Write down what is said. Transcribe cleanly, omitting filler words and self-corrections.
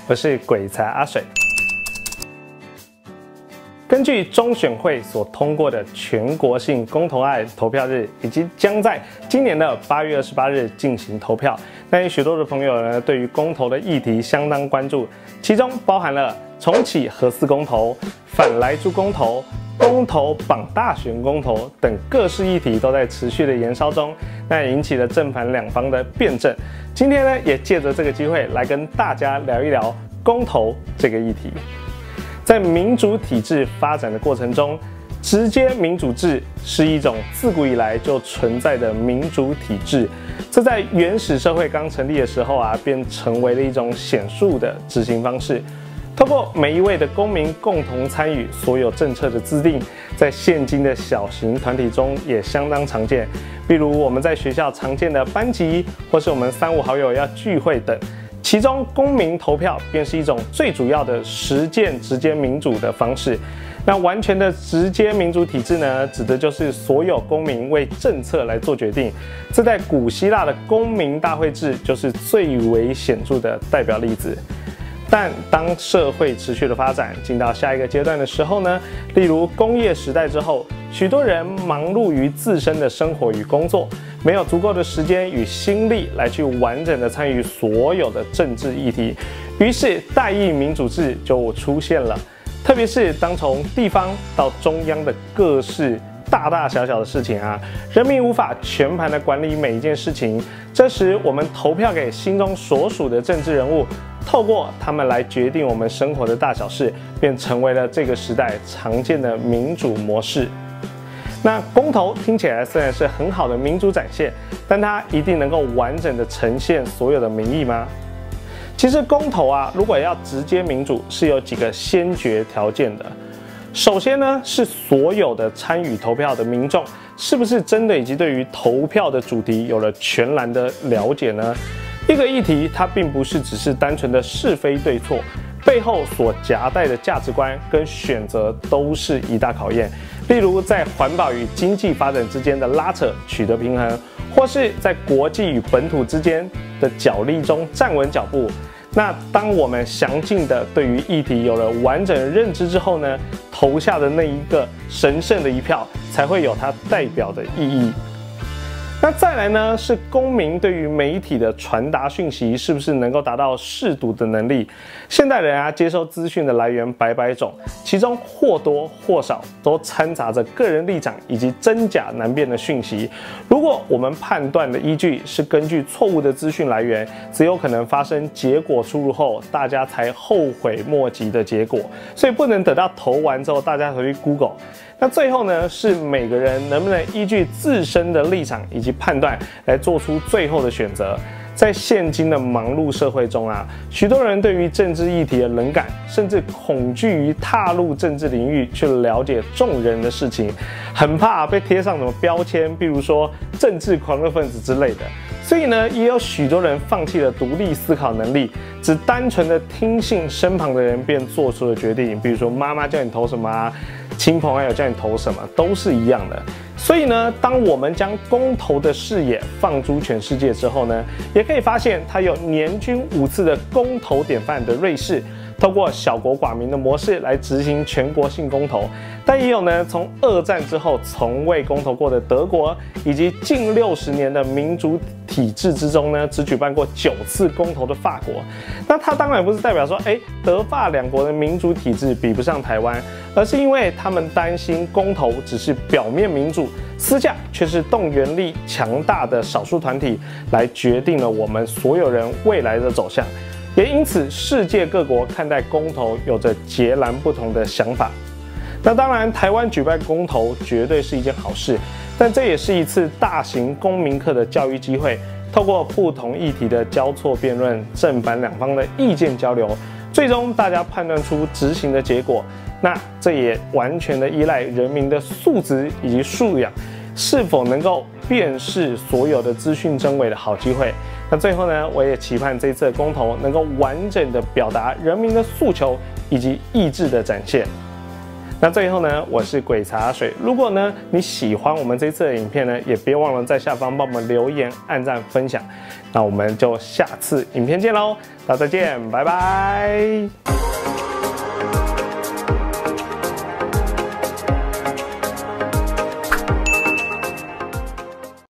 我是鬼才阿水。根据中选会所通过的全国性公投案投票日，以及将在今年的8月28日进行投票，那有许多的朋友呢，对于公投的议题相当关注，其中包含了重启核四公投、反莱猪公投、公投绑大选公投等各式议题都在持续的延烧中，那也引起了正反两方的辩证。今天呢，也借着这个机会来跟大家聊一聊公投这个议题。在民主体制发展的过程中，直接民主制是一种自古以来就存在的民主体制，这在原始社会刚成立的时候便成为了一种显著的执行方式。透过每一位的公民共同参与所有政策的制定，在现今的小型团体中也相当常见。例如我们在学校常见的班级，或是我们3、5好友要聚会等，其中公民投票便是一种最主要的实践直接民主的方式。那完全的直接民主体制呢，指的就是所有公民为政策来做决定。这在古希腊的公民大会制就是最为显著的代表例子。但当社会持续的发展进到下一个阶段的时候呢，例如工业时代之后，许多人忙碌于自身的生活与工作，没有足够的时间与心力来去完整的参与所有的政治议题，于是代议民主制就出现了。特别是当从地方到中央的各式大大小小的事情人民无法全盘的管理每一件事情，这时我们投票给心中所属的政治人物，透过他们来决定我们生活的大小事，便成为了这个时代常见的民主模式。那公投听起来虽然是很好的民主展现，但它一定能够完整的呈现所有的民意吗？其实公投如果要直接民主，是有几个先决条件的。首先呢，是所有的参与投票的民众是不是真的以及对于投票的主题有了全然的了解呢？一个议题它并不是只是单纯的是非对错，背后所夹带的价值观跟选择都是一大考验。例如在环保与经济发展之间的拉扯取得平衡，或是在国际与本土之间的角力中站稳脚步。那当我们详尽的对于议题有了完整的认知之后呢，投下的那一个神圣的一票才会有它代表的意义。那再来呢，是公民对于媒体的传达讯息是不是能够达到识读的能力？现代人接收资讯的来源百百种，其中或多或少都掺杂着个人立场以及真假难辨的讯息。如果我们判断的依据是根据错误的资讯来源，只有可能发生结果出炉后大家才后悔莫及的结果。所以不能等到投完之后大家回去 Google。那最后呢，是每个人能不能依据自身的立场以及判断来做出最后的选择。在现今的忙碌社会中许多人对于政治议题的冷感，甚至恐惧于踏入政治领域去了解众人的事情，很怕被贴上什么标签，比如说政治狂热分子之类的。所以呢，也有许多人放弃了独立思考能力，只单纯的听信身旁的人便做出了决定，比如说妈妈叫你投什么亲朋好友叫你投什么，都是一样的。所以呢，当我们将公投的视野放诸全世界之后呢，也可以发现它有年均5次的公投典范的瑞士，透过小国寡民的模式来执行全国性公投，但也有呢从2战之后从未公投过的德国，以及近60年的民主体制之中呢只举办过9次公投的法国。那它当然不是代表说德法2国的民主体制比不上台湾，而是因为他们担心公投只是表面民主，私下却是动员力强大的少数团体来决定了我们所有人未来的走向。也因此，世界各国看待公投有着截然不同的想法。那当然，台湾举办公投绝对是一件好事，但这也是一次大型公民课的教育机会。透过不同议题的交错辩论，正反两方的意见交流，最终大家判断出执行的结果。那这也完全的依赖人民的素质以及素养，是否能够辨识所有的资讯真伪的好机会。那最后呢，我也期盼这次的公投能够完整的表达人民的诉求以及意志的展现。 那最后呢，我是鬼茶水。如果呢你喜欢我们这次的影片呢，也别忘了在下方帮我们留言、按赞、分享。那我们就下次影片见喽，大家再见，拜拜。